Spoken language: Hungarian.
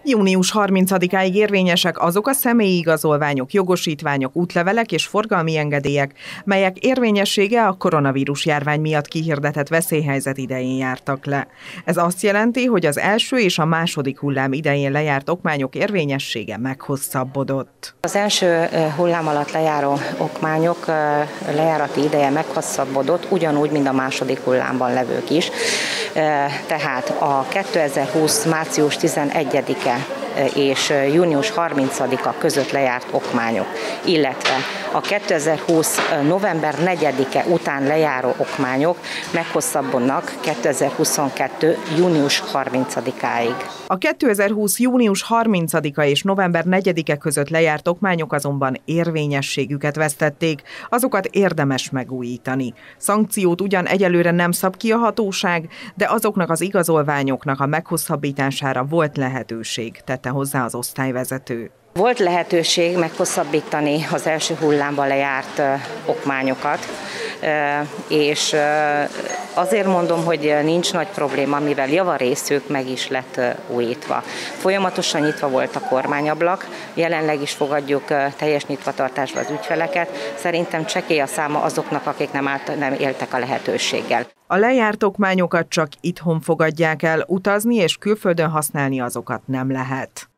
Június 30-áig érvényesek azok a személyi igazolványok, jogosítványok, útlevelek és forgalmi engedélyek, melyek érvényessége a koronavírus járvány miatt kihirdetett veszélyhelyzet idején jártak le. Ez azt jelenti, hogy az első és a második hullám idején lejárt okmányok érvényessége meghosszabbodott. Az első hullám alatt lejáró okmányok lejárati ideje meghosszabbodott, ugyanúgy, mint a második hullámban levők is. Tehát a 2020. március 11-e és június 30-a között lejárt okmányok, illetve a 2020. november 4-e után lejáró okmányok meghosszabbodnak 2022. június 30-áig. A 2020. június 30-a és november 4-e között lejárt okmányok azonban érvényességüket vesztették, azokat érdemes megújítani. Szankciót ugyan egyelőre nem szab ki a hatóság, de azoknak az igazolványoknak a meghosszabbítására volt lehetőség, tette hozzá az osztályvezető. Volt lehetőség meghosszabbítani az első hullámban lejárt okmányokat, és azért mondom, hogy nincs nagy probléma, mivel javarészük meg is lett újítva. Folyamatosan nyitva volt a kormányablak, jelenleg is fogadjuk teljes nyitvatartásba az ügyfeleket. Szerintem csekély a száma azoknak, akik nem éltek a lehetőséggel. A lejárt okmányokat csak itthon fogadják el, utazni és külföldön használni azokat nem lehet.